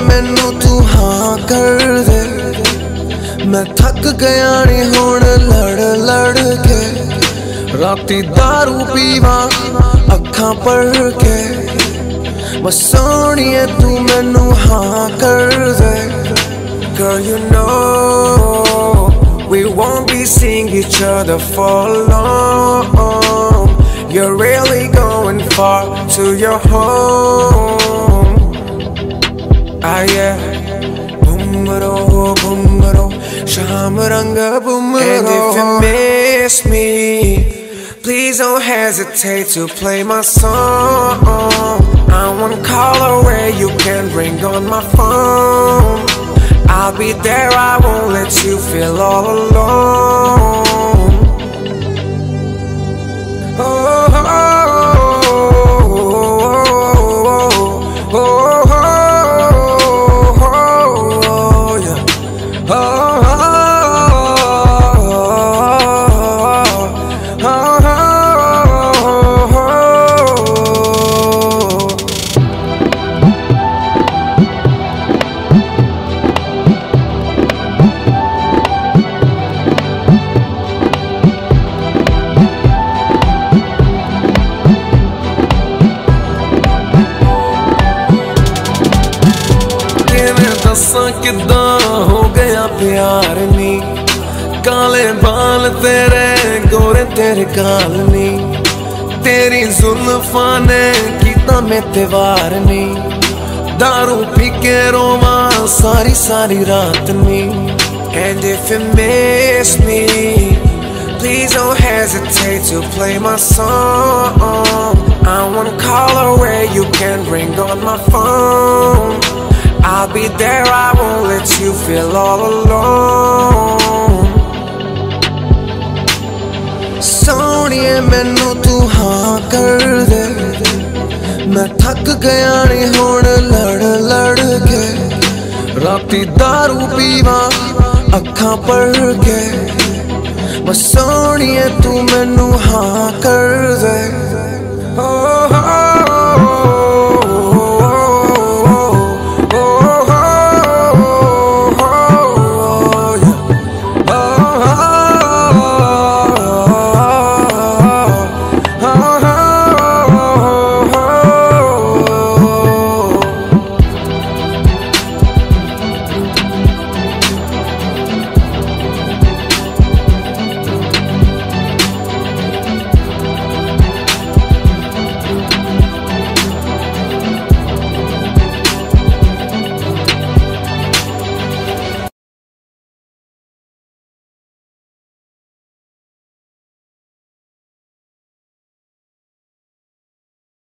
मैनू तू हाँ कर दे। मैं थक गया नी हुण लड़ लड़ के, राती दारू पीवा अखां पढ़ के। मैं सोहणिए तू मैनू हाँ कर दे। Girl, you know we won't be seeing each other for long. You're really going far to your home. Ah yeah, bumro bumro, sham ranga bumro. And if you miss me, please don't hesitate to play my song. I wanna call away, you can ring on my phone. I'll be there, I won't let you feel all alone. Oh, oh, oh, oh, oh, oh, yeah. Oh, दसां किदां हो गया प्यार नी, काले बाल तेरे गोरे तेरे गाल नी। तेरी जुल्फां ने कीता मैं ते वार नी, दारू पी के रोवा सारी सारी रात नी। And if you miss me, please don't hesitate to play my song. I wanna call away, you can ring on my phone. I'll be there, I won't let you feel all alone. सोहणिए मैनू तू हाँ कर दे। मैं थक गया नी हुण लड़ लड़ के, राती दारू पीवा अखां पढ़ के। मैं सोहणिए तू मैनू हाँ कर दे।